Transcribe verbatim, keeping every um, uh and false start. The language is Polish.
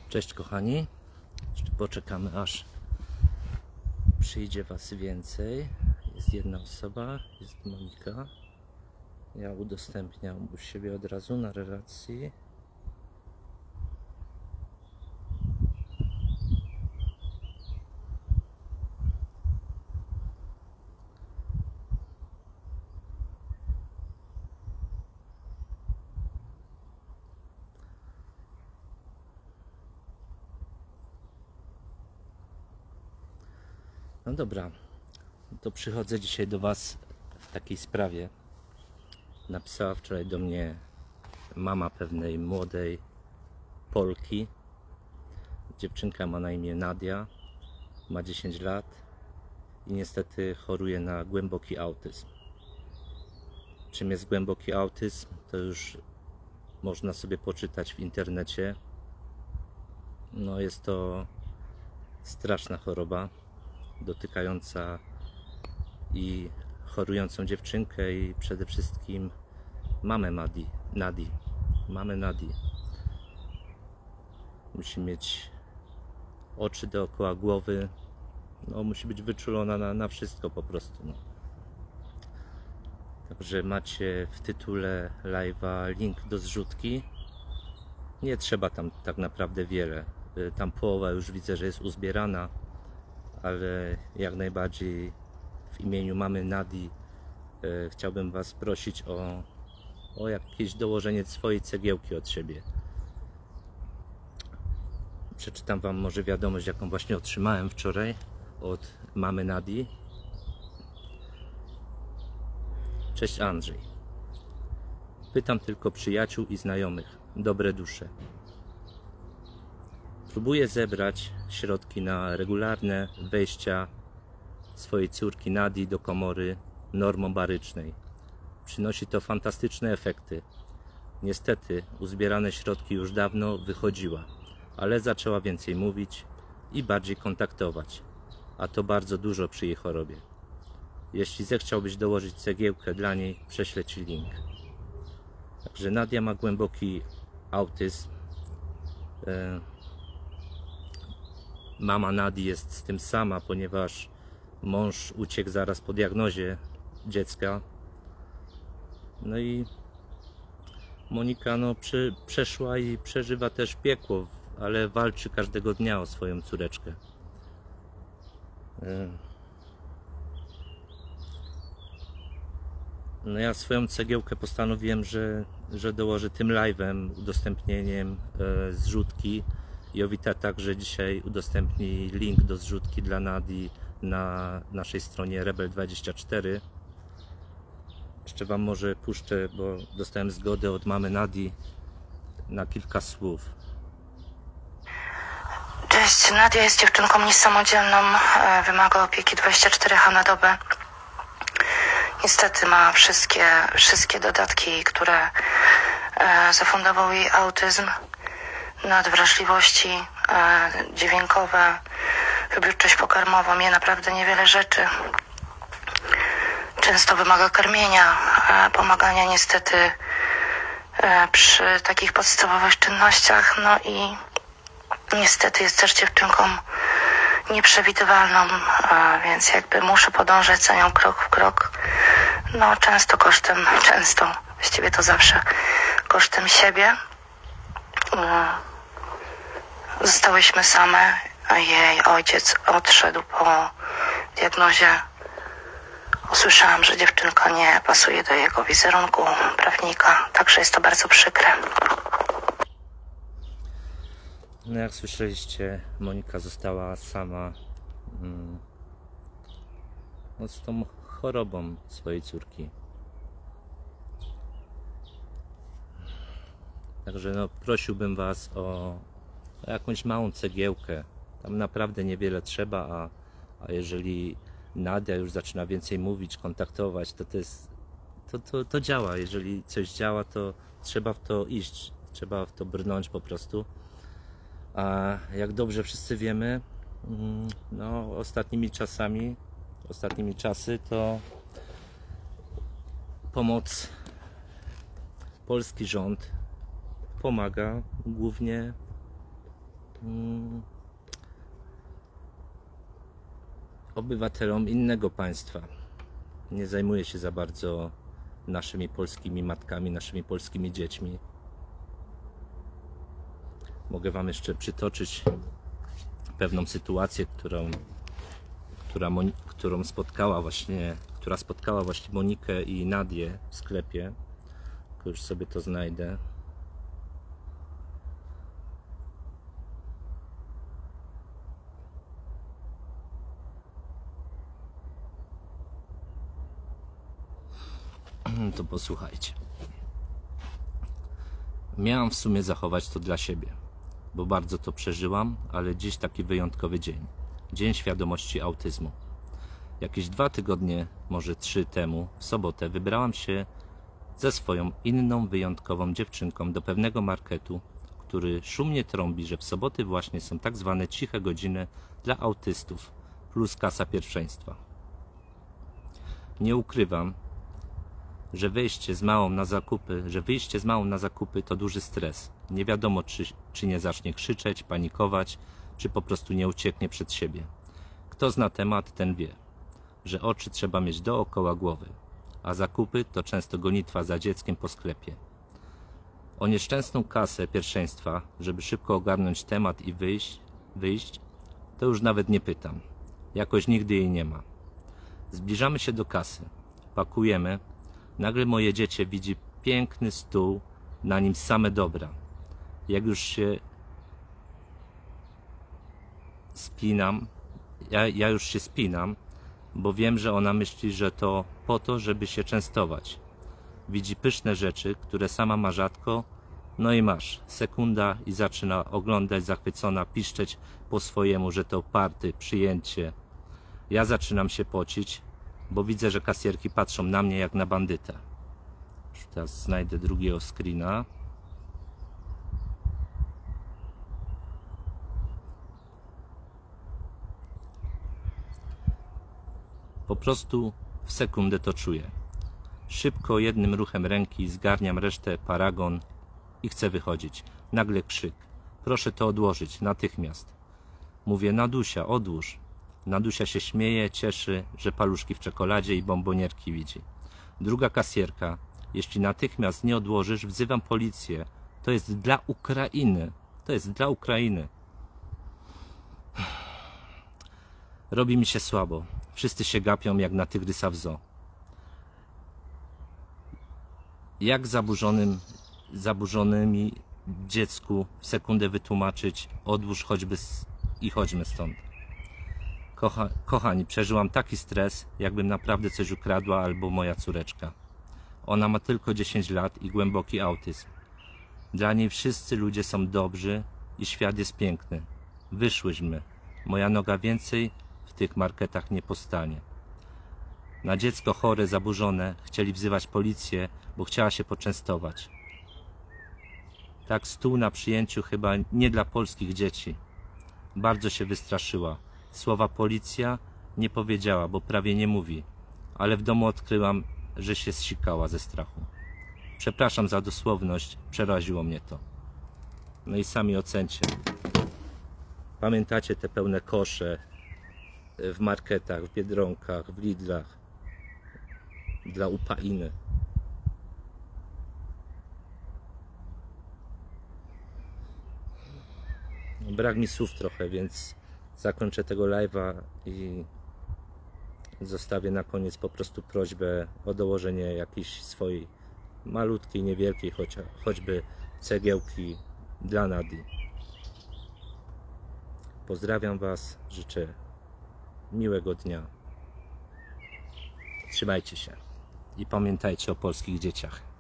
Cześć kochani, jeszcze poczekamy aż przyjdzie was więcej. Jest jedna osoba, jest Monika. Ja udostępniam u siebie od razu na relacji. No dobra, to przychodzę dzisiaj do was w takiej sprawie. Napisała wczoraj do mnie mama pewnej młodej Polki. Dziewczynka ma na imię Nadia, ma dziesięć lat i niestety choruje na głęboki autyzm. Czym jest głęboki autyzm, to już można sobie poczytać w internecie. No jest to straszna choroba dotykająca i chorującą dziewczynkę i przede wszystkim mamę Madi, Nadi. Mamę Nadi. Musi mieć oczy dookoła głowy. No, musi być wyczulona na, na wszystko po prostu. No. Także macie w tytule live'a link do zrzutki. Nie trzeba tam tak naprawdę wiele. Tam połowa już widzę, że jest uzbierana, ale jak najbardziej w imieniu mamy Nadi e, chciałbym was prosić o, o jakieś dołożenie swojej cegiełki od siebie. Przeczytam wam może wiadomość, jaką właśnie otrzymałem wczoraj od mamy Nadi. Cześć Andrzej. Pytam tylko przyjaciół i znajomych, dobre dusze. Próbuję zebrać środki na regularne wejścia swojej córki Nadii do komory normobarycznej. Przynosi to fantastyczne efekty. Niestety uzbierane środki już dawno wychodziła, ale zaczęła więcej mówić i bardziej kontaktować, a to bardzo dużo przy jej chorobie. Jeśli zechciałbyś dołożyć cegiełkę dla niej, prześlę ci link. Także Nadia ma głęboki autyzm. Mama Nadii jest z tym sama, ponieważ mąż uciekł zaraz po diagnozie dziecka. No i Monika no, przy, przeszła i przeżywa też piekło, ale walczy każdego dnia o swoją córeczkę. No ja swoją cegiełkę postanowiłem, że, że dołożę tym live'em, udostępnieniem e, zrzutki. Jowita także dzisiaj udostępni link do zrzutki dla Nadii na naszej stronie Rebel dwadzieścia cztery. Jeszcze wam może puszczę, bo dostałem zgodę od mamy Nadii na kilka słów. Cześć, Nadia jest dziewczynką niesamodzielną, wymaga opieki dwadzieścia cztery h na dobę. Niestety ma wszystkie, wszystkie dodatki, które zafundował jej autyzm. Nadwrażliwości e, dźwiękowe, wybiórczość pokarmową, je naprawdę niewiele rzeczy. Często wymaga karmienia, e, pomagania niestety e, przy takich podstawowych czynnościach. No i niestety jest też dziewczynką nieprzewidywalną, e, więc jakby muszę podążać za nią krok w krok. No często kosztem, często, właściwie to zawsze kosztem siebie. E, Zostałyśmy same, a jej ojciec odszedł po diagnozie. Usłyszałam, że dziewczynka nie pasuje do jego wizerunku prawnika, także jest to bardzo przykre. No jak słyszeliście, Monika została sama mm, no, z tą chorobą swojej córki. Także no, prosiłbym was o jakąś małą cegiełkę. Tam naprawdę niewiele trzeba, a, a jeżeli Nadia już zaczyna więcej mówić, kontaktować, to to jest, to, to, to działa. Jeżeli coś działa, to trzeba w to iść, trzeba w to brnąć po prostu. A jak dobrze wszyscy wiemy, no ostatnimi czasami, ostatnimi czasy to pomoc, polski rząd pomaga głównie mm, obywatelom innego państwa. Nie zajmuję się za bardzo naszymi polskimi matkami, naszymi polskimi dziećmi. Mogę Wam jeszcze przytoczyć pewną sytuację, którą, która, którą spotkała właśnie, która spotkała właśnie Monikę i Nadię w sklepie. Tylko już sobie to znajdę. To posłuchajcie. Miałam w sumie zachować to dla siebie, bo bardzo to przeżyłam, ale dziś taki wyjątkowy dzień. Dzień świadomości autyzmu. Jakieś dwa tygodnie, może trzy temu, w sobotę wybrałam się ze swoją inną, wyjątkową dziewczynką do pewnego marketu, który szumnie trąbi, że w soboty właśnie są tak zwane ciche godziny dla autystów plus kasa pierwszeństwa. Nie ukrywam, że wyjście z małą na zakupy, że wyjście z małą na zakupy to duży stres. Nie wiadomo, czy, czy nie zacznie krzyczeć, panikować, czy po prostu nie ucieknie przed siebie. Kto zna temat, ten wie, że oczy trzeba mieć dookoła głowy, a zakupy to często gonitwa za dzieckiem po sklepie. O nieszczęsną kasę pierwszeństwa, żeby szybko ogarnąć temat i wyjść, wyjść, to już nawet nie pytam. Jakoś nigdy jej nie ma. Zbliżamy się do kasy, pakujemy. Nagle moje dziecię widzi piękny stół, na nim same dobra. Jak już się spinam, ja, ja już się spinam, bo wiem, że ona myśli, że to po to, żeby się częstować. Widzi pyszne rzeczy, które sama ma rzadko, no i masz, sekunda i zaczyna oglądać zachwycona, piszczeć po swojemu, że to party, przyjęcie. Ja zaczynam się pocić, bo widzę, że kasjerki patrzą na mnie jak na bandytę. Już teraz znajdę drugiego screena. Po prostu w sekundę to czuję. Szybko, jednym ruchem ręki zgarniam resztę paragon i chcę wychodzić. Nagle krzyk. Proszę to odłożyć, natychmiast. Mówię, Nadusia, odłóż. Nadusia się śmieje, cieszy, że paluszki w czekoladzie i bombonierki widzi. Druga kasjerka. Jeśli natychmiast nie odłożysz, wzywam policję. To jest dla Ukrainy. To jest dla Ukrainy. Robi mi się słabo. Wszyscy się gapią jak na tygrysa w zoo. Jak zaburzonym, zaburzonymi dziecku w sekundę wytłumaczyć, odłóż choćby i chodźmy stąd. Kocha, kochani, przeżyłam taki stres, jakbym naprawdę coś ukradła albo moja córeczka. Ona ma tylko dziesięć lat i głęboki autyzm. Dla niej wszyscy ludzie są dobrzy i świat jest piękny. Wyszłyśmy. Moja noga więcej w tych marketach nie postanie. Na dziecko chore, zaburzone chcieli wzywać policję, bo chciała się poczęstować. Tak stół na przyjęciu chyba nie dla polskich dzieci. Bardzo się wystraszyła. Słowa policja nie powiedziała, bo prawie nie mówi. Ale w domu odkryłam, że się zsikała ze strachu. Przepraszam za dosłowność, przeraziło mnie to. No i sami ocencie. Pamiętacie te pełne kosze w marketach, w Biedronkach, w Lidlach dla Ukrainy. Brak mi słów trochę, więc zakończę tego live'a i zostawię na koniec po prostu prośbę o dołożenie jakiejś swojej malutkiej, niewielkiej, choć, choćby cegiełki dla Nadii. Pozdrawiam Was, życzę miłego dnia. Trzymajcie się i pamiętajcie o polskich dzieciach.